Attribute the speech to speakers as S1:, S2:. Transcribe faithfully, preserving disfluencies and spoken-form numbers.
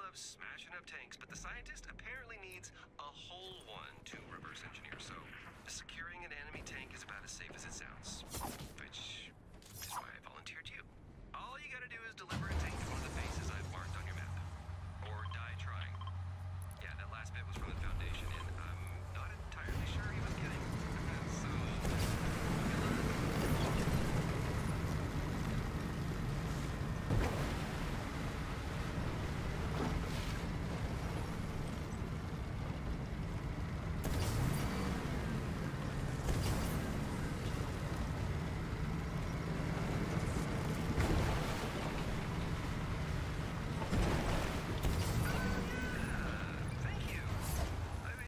S1: loves smashing up tanks, but the scientist apparently needs a whole one to reverse engineer, so securing an enemy tank is about as safe as it sounds. Which